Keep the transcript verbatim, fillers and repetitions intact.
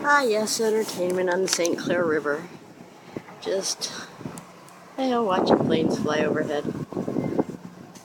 Ah yes, entertainment on the Saint Clair River. Just, you know, watching planes fly overhead.